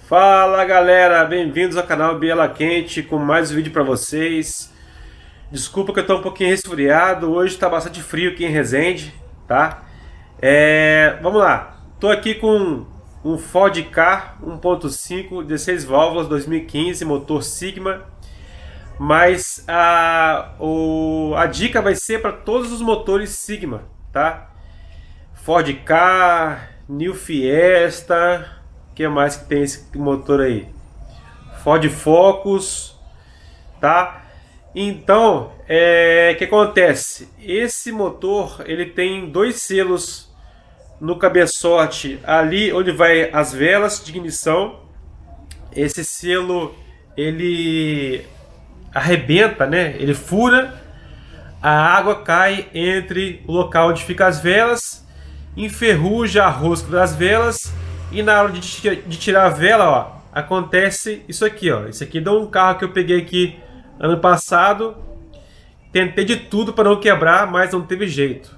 Fala galera, bem-vindos ao canal Biela Quente com mais um vídeo para vocês. Desculpa que eu tô um pouquinho resfriado, hoje tá bastante frio aqui em Resende, tá? Vamos lá, tô aqui com um Ford Ka 1.5, 16 válvulas, 2015, motor Sigma. Mas a dica vai ser para todos os motores Sigma, tá? Ford Ka, New Fiesta, o que mais que tem esse motor aí? Ford Focus, tá? Então, o que acontece? Esse motor, ele tem dois selos no cabeçote, ali onde vai as velas de ignição. Esse selo, ele arrebenta, né? Ele fura, a água cai entre o local onde ficam as velas, enferruja a rosca das velas, e na hora de tirar a vela, ó, acontece isso aqui, ó. Isso aqui deu um carro que eu peguei aqui ano passado. Tentei de tudo para não quebrar, mas não teve jeito.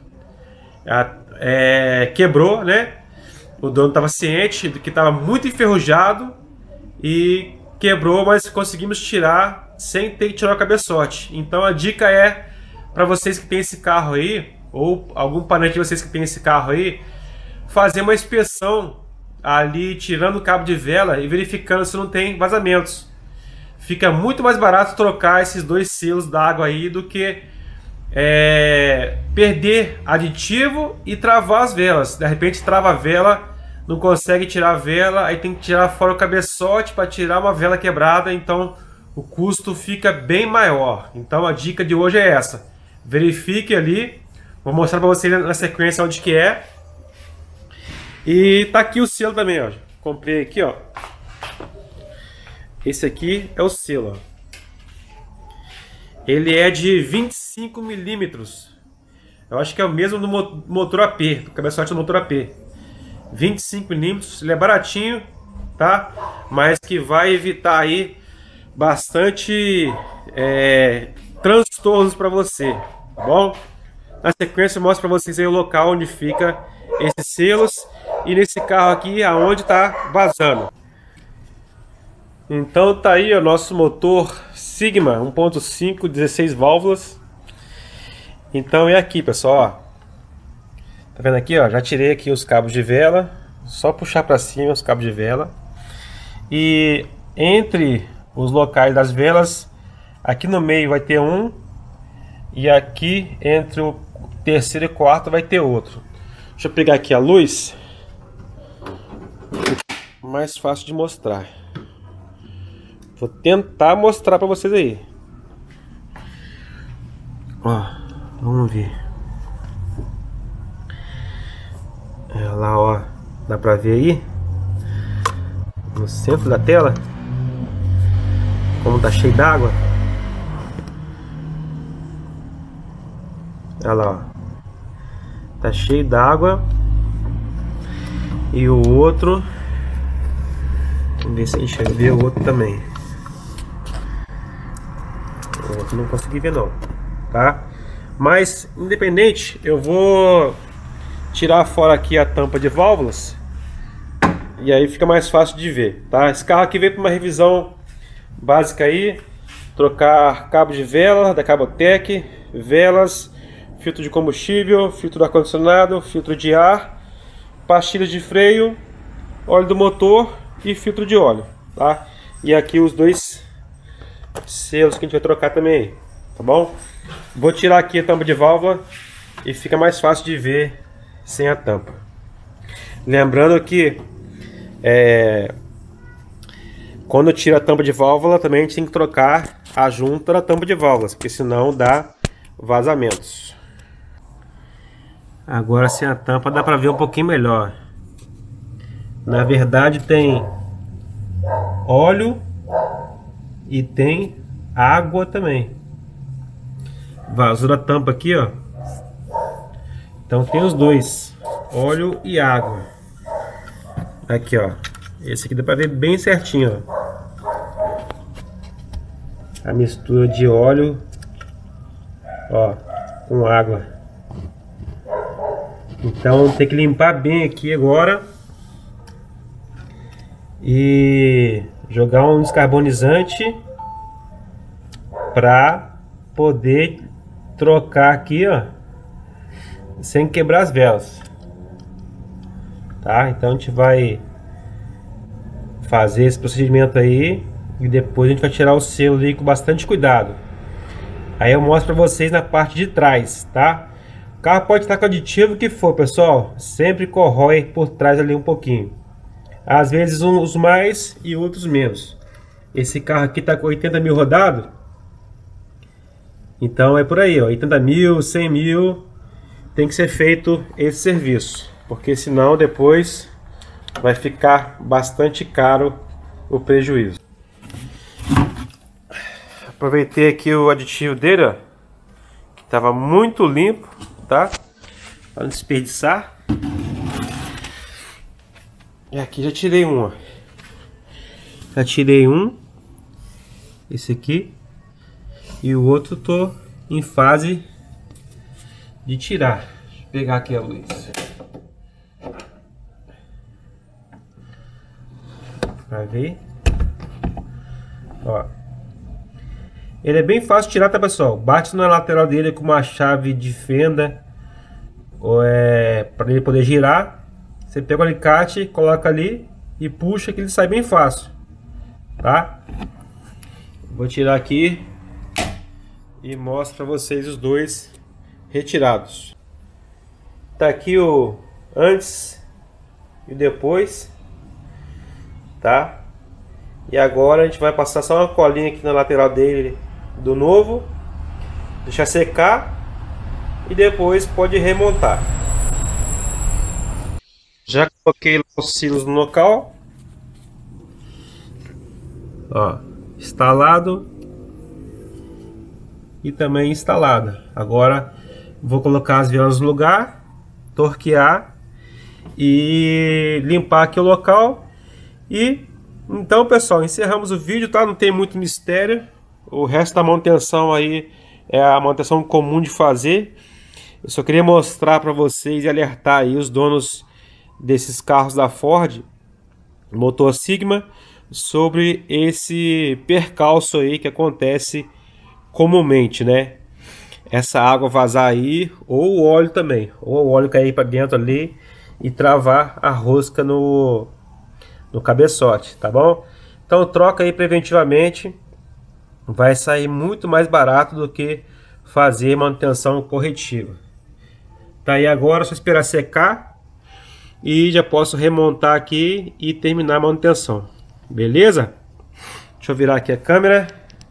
Quebrou, né? O dono estava ciente de que estava muito enferrujado e quebrou, mas conseguimos tirar sem ter que tirar o cabeçote. Então a dica é para vocês que tem esse carro aí, ou algum parente de vocês que tem esse carro aí, fazer uma inspeção ali, tirando o cabo de vela e verificando se não tem vazamentos. Fica muito mais barato trocar esses dois selos d'água aí do que perder aditivo e travar as velas. De repente trava a vela, não consegue tirar a vela, aí tem que tirar fora o cabeçote para tirar uma vela quebrada, então o custo fica bem maior. Então a dica de hoje é essa: verifique ali, vou mostrar para vocês na sequência onde que é. E tá aqui o selo também, ó. Comprei aqui, ó. Esse aqui é o selo, ó. Ele é de 25 milímetros. Eu acho que é o mesmo do motor AP, do cabeçote do motor AP. 25 milímetros, ele é baratinho, tá? Mas que vai evitar aí bastante transtornos para você, tá bom? Na sequência eu mostro para vocês aí o local onde fica esses selos e nesse carro aqui aonde tá vazando. Então tá aí o nosso motor Sigma 1.5, 16 válvulas. Então é aqui, pessoal, ó. Tá vendo aqui, ó? Já tirei aqui os cabos de vela, só puxar para cima os cabos de vela. E entre os locais das velas, aqui no meio vai ter um, e aqui entre o terceiro e quarto vai ter outro. Deixa eu pegar aqui a luz, mais fácil de mostrar. Vou tentar mostrar para vocês aí. Ó, vamos ver. Olha lá, ó, dá pra ver aí no centro da tela como tá cheio d'água. Olha lá, ó, tá cheio d'água. E o outro, vamos ver se a gente vê o outro também. O outro não consegui ver não, tá? Mas independente, eu vou tirar fora aqui a tampa de válvulas e aí fica mais fácil de ver, tá? Esse carro aqui veio para uma revisão básica aí, trocar cabo de vela da Cabotec, velas, filtro de combustível, filtro do ar-condicionado, filtro de ar, pastilhas de freio, óleo do motor e filtro de óleo, tá? E aqui os dois selos que a gente vai trocar também, tá bom? Vou tirar aqui a tampa de válvula e fica mais fácil de ver sem a tampa. Lembrando que quando tira a tampa de válvula também a gente tem que trocar a junta da tampa de válvulas, porque senão dá vazamentos. Agora sem a tampa dá para ver um pouquinho melhor. Na verdade tem óleo e tem água também. Vazou da tampa aqui, ó. Então tem os dois, óleo e água. Aqui, ó. Esse aqui dá pra ver bem certinho, ó. A mistura de óleo, ó, com água. Então tem que limpar bem aqui agora e jogar um descarbonizante para poder trocar aqui, ó, sem quebrar as velas, tá? Então a gente vai fazer esse procedimento aí e depois a gente vai tirar o selo ali com bastante cuidado. Aí eu mostro para vocês na parte de trás, tá? O carro pode estar com aditivo que for, pessoal, sempre corrói por trás ali um pouquinho. Às vezes uns mais e outros menos. Esse carro aqui tá com 80 mil rodado. Então é por aí, ó, 80 mil, 100 mil, tem que ser feito esse serviço, porque senão depois vai ficar bastante caro o prejuízo. Aproveitei aqui o aditivo dele, ó, que estava muito limpo, tá? Para não desperdiçar. E aqui já tirei um, ó. Já tirei um, esse aqui. E o outro tô em fase de tirar. Deixa eu pegar aqui a luz. Pra ver. Ó. Ele é bem fácil de tirar, tá, pessoal? Bate na lateral dele com uma chave de fenda. Ou para ele poder girar. Você pega o alicate, coloca ali e puxa que ele sai bem fácil. Tá? Vou tirar aqui e mostro para vocês os dois retirados. Tá aqui o antes e depois, tá? E agora a gente vai passar só uma colinha aqui na lateral dele do novo, deixar secar e depois pode remontar. Já coloquei os silos no local, ó, instalado e também instalada. Agora vou colocar as velas no lugar, torquear e limpar aqui o local. E então, pessoal, encerramos o vídeo, tá? Não tem muito mistério. O resto da manutenção aí é a manutenção comum de fazer. Eu só queria mostrar para vocês e alertar aí os donos desses carros da Ford motor Sigma sobre esse percalço aí que acontece comumente, né? Essa água vazar aí, ou o óleo também, ou o óleo cair para dentro ali e travar a rosca no cabeçote, tá bom? Então troca aí preventivamente, vai sair muito mais barato do que fazer manutenção corretiva. Tá aí agora, só esperar secar e já posso remontar aqui e terminar a manutenção, beleza? Deixa eu virar aqui a câmera.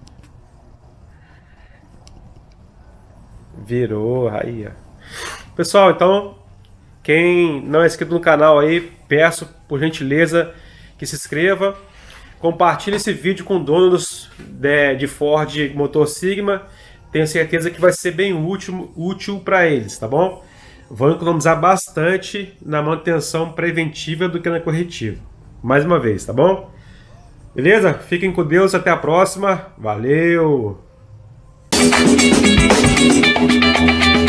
Virou, aí, ó. Pessoal, então, quem não é inscrito no canal aí, peço por gentileza que se inscreva, compartilhe esse vídeo com donos de Ford motor Sigma. Tenho certeza que vai ser bem útil para eles, tá bom? Vão economizar bastante na manutenção preventiva do que na corretiva. Mais uma vez, tá bom? Beleza? Fiquem com Deus, até a próxima. Valeu!